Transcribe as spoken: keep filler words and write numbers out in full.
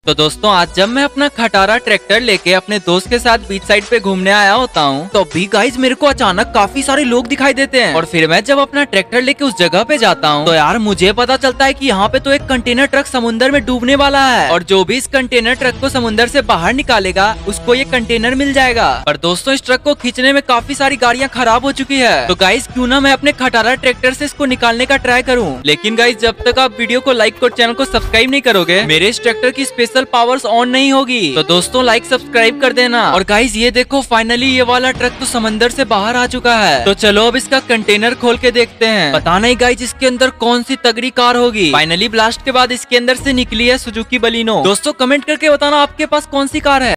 तो दोस्तों आज जब मैं अपना खटारा ट्रैक्टर लेके अपने दोस्त के साथ बीच साइड पे घूमने आया होता हूँ तो भी गाइज मेरे को अचानक काफी सारे लोग दिखाई देते हैं। और फिर मैं जब अपना ट्रैक्टर लेके उस जगह पे जाता हूँ तो यार मुझे पता चलता है कि यहाँ पे तो एक कंटेनर ट्रक समुन्द्र में डूबने वाला है और जो भी इस कंटेनर ट्रक को समुन्द्र से बाहर निकालेगा उसको ये कंटेनर मिल जाएगा। पर दोस्तों इस ट्रक को खींचने में काफी सारी गाड़ियाँ खराब हो चुकी है। तो गाइज क्यों ना मैं अपने खटारा ट्रैक्टर से इसको निकालने का ट्राई करूँ। लेकिन गाइज जब तक आप वीडियो को लाइक और चैनल को सब्सक्राइब नहीं करोगे मेरे इस ट्रैक्टर की स्पेशल पावर्स ऑन नहीं होगी। तो दोस्तों लाइक सब्सक्राइब कर देना। और गाइज ये देखो फाइनली ये वाला ट्रक तो समंदर से बाहर आ चुका है। तो चलो अब इसका कंटेनर खोल के देखते हैं। पता नहीं गाइज इसके अंदर कौन सी तगड़ी कार होगी। फाइनली ब्लास्ट के बाद इसके अंदर से निकली है सुजुकी बलिनो। दोस्तों कमेंट करके बताना आपके पास कौन सी कार है।